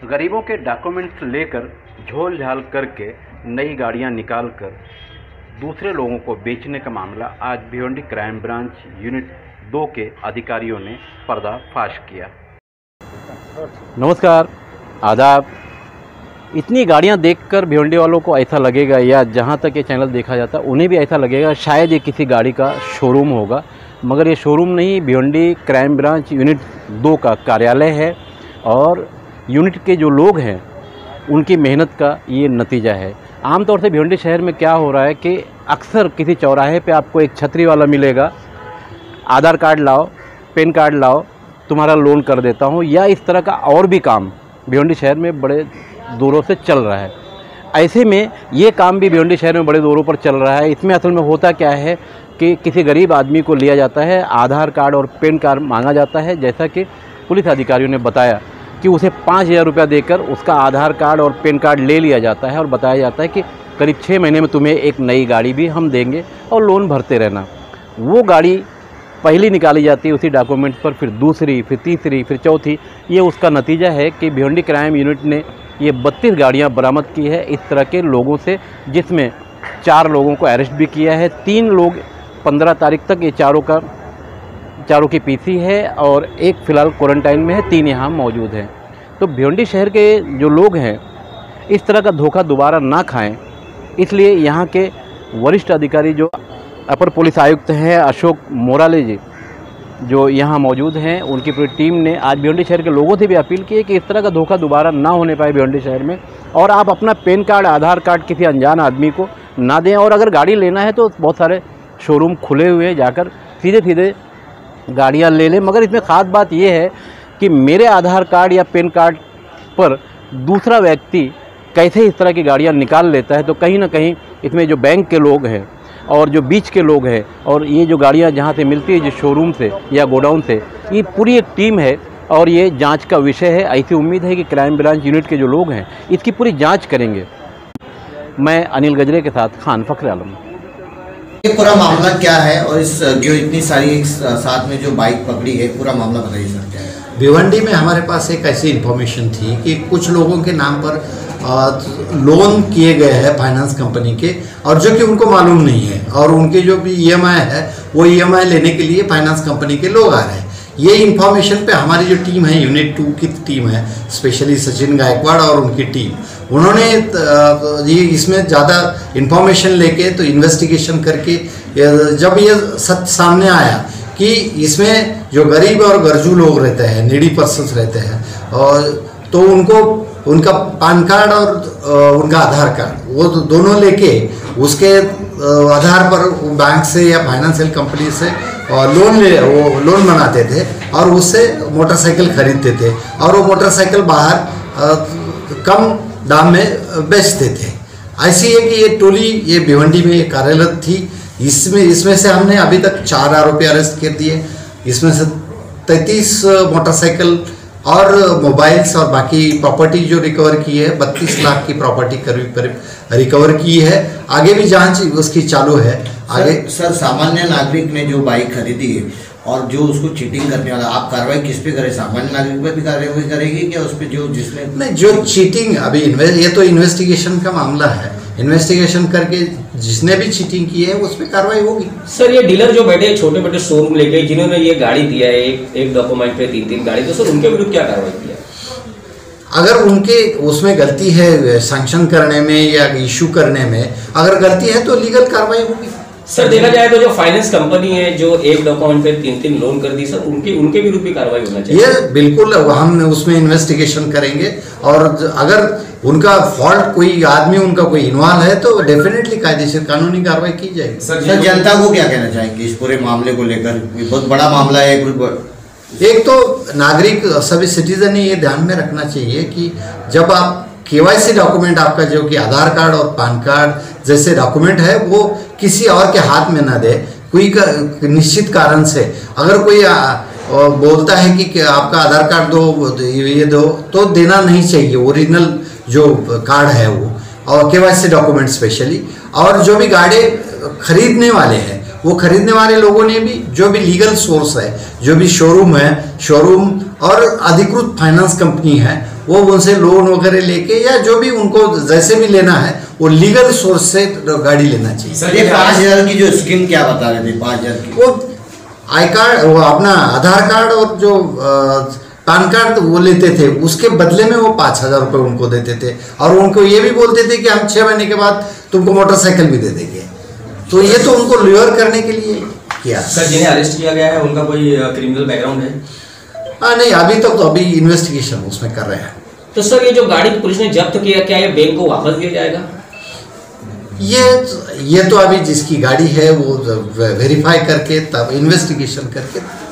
गरीबों के डॉक्यूमेंट्स लेकर झोल झाल करके नई गाड़ियां निकालकर दूसरे लोगों को बेचने का मामला आज भिवंडी क्राइम ब्रांच यूनिट 2 के अधिकारियों ने पर्दाफाश किया। नमस्कार, आदाब। इतनी गाड़ियां देखकर भिवंडी वालों को ऐसा लगेगा, या जहां तक ये चैनल देखा जाता है उन्हें भी ऐसा लगेगा शायद ये किसी गाड़ी का शोरूम होगा, मगर ये शोरूम नहीं, भिवंडी क्राइम ब्रांच यूनिट 2 का कार्यालय है और यूनिट के जो लोग हैं उनकी मेहनत का ये नतीजा है। आमतौर से भिवंडी शहर में क्या हो रहा है कि अक्सर किसी चौराहे पे आपको एक छतरी वाला मिलेगा, आधार कार्ड लाओ, पैन कार्ड लाओ, तुम्हारा लोन कर देता हूँ, या इस तरह का और भी काम भिवंडी शहर में बड़े दूरों से चल रहा है। ऐसे में ये काम भी भिवंडी शहर में बड़े दूरों पर चल रहा है। इसमें असल में होता क्या है कि किसी गरीब आदमी को लिया जाता है, आधार कार्ड और पैन कार्ड मांगा जाता है, जैसा कि पुलिस अधिकारियों ने बताया कि उसे 5,000 रुपया देकर उसका आधार कार्ड और पैन कार्ड ले लिया जाता है और बताया जाता है कि करीब 6 महीने में तुम्हें एक नई गाड़ी भी हम देंगे और लोन भरते रहना। वो गाड़ी पहली निकाली जाती है उसी डॉक्यूमेंट्स पर, फिर दूसरी, फिर तीसरी, फिर चौथी। ये उसका नतीजा है कि भिवंडी क्राइम यूनिट ने ये 32 गाड़ियाँ बरामद की है इस तरह के लोगों से, जिसमें 4 लोगों को अरेस्ट भी किया है। 3 लोग 15 तारीख तक, ये चारों की पीसी है और एक फ़िलहाल क्वारंटाइन में है, 3 यहाँ मौजूद हैं। तो भिवंडी शहर के जो लोग हैं इस तरह का धोखा दोबारा ना खाएं, इसलिए यहाँ के वरिष्ठ अधिकारी जो अपर पुलिस आयुक्त हैं अशोक मोराले जी, जो यहाँ मौजूद हैं, उनकी पूरी टीम ने आज भिवंडी शहर के लोगों से भी अपील की है कि इस तरह का धोखा दोबारा ना होने पाए भिवंडी शहर में, और आप अपना पैन कार्ड, आधार कार्ड किसी अनजान आदमी को ना दें। और अगर गाड़ी लेना है तो बहुत सारे शोरूम खुले हुए हैं, जाकर सीधे गाड़ियाँ ले लें। मगर इसमें ख़ास बात यह है कि मेरे आधार कार्ड या पैन कार्ड पर दूसरा व्यक्ति कैसे इस तरह की गाड़ियाँ निकाल लेता है, तो कहीं ना कहीं इसमें जो बैंक के लोग हैं और जो बीच के लोग हैं और ये जो गाड़ियाँ जहाँ से मिलती है, जो शोरूम से या गोडाउन से, ये पूरी एक टीम है और ये जांच का विषय है। ऐसी उम्मीद है कि क्राइम ब्रांच यूनिट के जो लोग हैं इसकी पूरी जांच करेंगे। मैं अनिल गजरे के साथ खान फखर आलम। ये पूरा मामला क्या है और इस जो इतनी सारी एक साथ में जो बाइक पकड़ी है, पूरा मामला बताइए सर क्या है। भिवंडी में हमारे पास एक ऐसी इन्फॉर्मेशन थी कि कुछ लोगों के नाम पर लोन किए गए हैं फाइनेंस कंपनी के, और जो कि उनको मालूम नहीं है, और उनके जो भी EMI है वो EMI लेने के लिए फाइनेंस कंपनी के लोग आ रहे हैं। ये इन्फॉर्मेशन पे हमारी जो टीम है, यूनिट 2 की टीम है, स्पेशली सचिन गायकवाड़ और उनकी टीम, उन्होंने ये इसमें ज़्यादा इन्फॉर्मेशन लेके तो इन्वेस्टिगेशन करके जब ये सच सामने आया कि इसमें जो गरीब और गरजू लोग रहते हैं, नीडी पर्सन्स रहते हैं, और तो उनको उनका पैन कार्ड और उनका आधार कार्ड वो दोनों लेके उसके आधार पर बैंक से या फाइनेंशियल कंपनी से लोन बनाते थे और उससे मोटरसाइकिल खरीदते थे, और वो मोटरसाइकिल बाहर कम दाम में बेचते थे। ऐसी है कि ये टोली ये भिवंडी में कार्यरत थी। इसमें से हमने अभी तक 4 आरोपी अरेस्ट कर दिए। इसमें से 33 मोटरसाइकिल और मोबाइल्स और बाकी प्रॉपर्टी जो रिकवर की है, 32 लाख की प्रॉपर्टी करीब रिकवर की है। आगे भी जांच उसकी चालू है। आगे सर सामान्य नागरिक ने जो बाइक खरीदी है और जो उसको चीटिंग करने वाला, आप कार्रवाई किस पे करें? सामान्य नागरिक पे भी कार्रवाई करेगी क्या उस पर जो जिसने नहीं, जो चीटिंग अभी ये तो इन्वेस्टिगेशन का मामला है, इन्वेस्टिगेशन करके जिसने भी चीटिंग की है उस पर कार्रवाई होगी। सर ये डीलर जो बैठे छोटे छोटे शोरूम लेके जिन्होंने ये गाड़ी दिया है एक डॉक्यूमेंट पे 3 गाड़ी, तो सर उनके विरुद्ध क्या कार्रवाई किया? अगर उनके उसमें गलती है सैंक्शन करने में या इशू करने में, अगर गलती है तो लीगल कार्रवाई होगी। सर देखा जाए तो जो फाइनेंस कंपनी है जो एक डॉक्यूमेंट पे 3 लोन कर दी, सर उनके विरुद्ध भी कार्रवाई होना चाहिए। ये बिल्कुल हम उसमें इन्वेस्टिगेशन करेंगे, और अगर उनका फॉल्ट कोई आदमी उनका कोई इन्वॉल्व है तो डेफिनेटली कायदेशीर कानूनी कार्रवाई की जाएगी। सर जनता को क्या कहना चाहेंगे इस पूरे मामले को लेकर? बहुत बड़ा मामला है। एक तो नागरिक सभी सिटीजन ने ये ध्यान में रखना चाहिए कि जब आप KYC डॉक्यूमेंट आपका जो कि आधार कार्ड और पैन कार्ड जैसे डॉक्यूमेंट है वो किसी और के हाथ में ना दे। कोई निश्चित कारण से अगर कोई बोलता है कि आपका आधार कार्ड दो, ये दो, तो देना नहीं चाहिए। ओरिजिनल जो कार्ड है वो, और KYC डॉक्यूमेंट स्पेशली। और जो भी गाड़ी खरीदने वाले हैं, वो खरीदने वाले लोगों ने भी जो भी लीगल सोर्स है, जो भी शोरूम है, शोरूम और अधिकृत फाइनेंस कंपनी है, वो उनसे लोन वगैरह लेके या जो भी उनको जैसे भी लेना है वो लीगल सोर्स से गाड़ी लेना चाहिए। सर ये 5,000 की जो स्कीम क्या बता रहे थे 5,000 की? वो आई कार्ड, वो अपना आधार कार्ड और जो पैन कार्ड वो लेते थे, उसके बदले में वो 5,000 रुपये उनको देते थे और उनको ये भी बोलते थे कि हम 6 महीने के बाद तुमको मोटरसाइकिल भी दे देंगे। तो ये तो उनको ल्योर करने के लिए किया। सर जिन्हें अरेस्ट किया गया है उनका कोई क्रिमिनल बैकग्राउंड है? नहीं, अभी तक तो अभी इन्वेस्टिगेशन उसमें कर रहे हैं। तो सर ये जो गाड़ी पुलिस ने जब्त किया, क्या ये बैंक को वापस दिया जाएगा? ये तो अभी जिसकी गाड़ी है वो वेरीफाई करके तब इन्वेस्टिगेशन करके